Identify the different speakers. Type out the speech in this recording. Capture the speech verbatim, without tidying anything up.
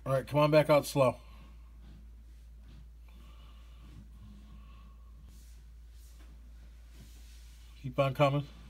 Speaker 1: All right, come on back out slow. Keep on coming.